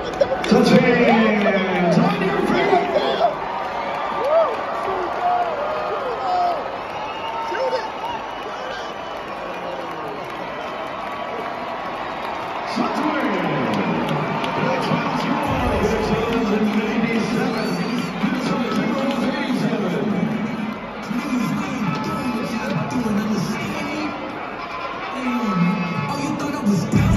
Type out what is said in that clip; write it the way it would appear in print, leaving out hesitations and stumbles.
Touching! On your feet! Suns win! Blackhawks won! Minnesota 97. Minnesota Timberwolves 87.